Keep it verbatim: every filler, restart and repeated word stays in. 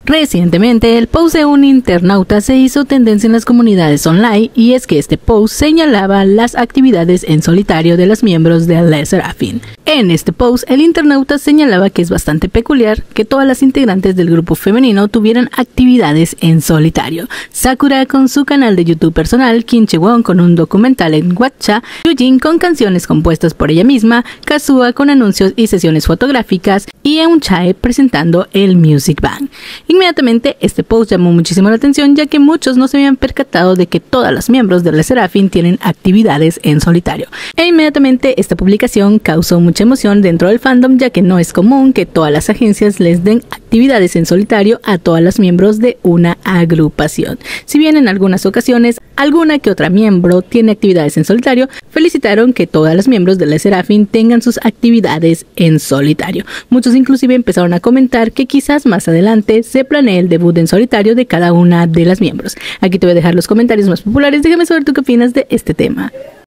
Recientemente, el post de un internauta se hizo tendencia en las comunidades online, y es que este post señalaba las actividades en solitario de los miembros de LE SSERAFIM. En este post, el internauta señalaba que es bastante peculiar que todas las integrantes del grupo femenino tuvieran actividades en solitario. Sakura con su canal de YouTube personal, Kim Chae-won con un documental en Watcha, Yujin con canciones compuestas por ella misma, Kazuha con anuncios y sesiones fotográficas, y Eunchae presentando el Music Bank. Inmediatamente este post llamó muchísimo la atención, ya que muchos no se habían percatado de que todas las miembros de LE SSERAFIM tienen actividades en solitario. E inmediatamente esta publicación causó mucha emoción dentro del fandom, ya que no es común que todas las agencias les den actividades en solitario a todas las miembros de una agrupación. Si bien en algunas ocasiones alguna que otra miembro tiene actividades en solitario, felicitaron que todas las miembros de LE SSERAFIM tengan sus actividades en solitario. Muchos inclusive empezaron a comentar que quizás más adelante se planee el debut en solitario de cada una de las miembros. Aquí te voy a dejar los comentarios más populares, déjame saber tú qué opinas de este tema.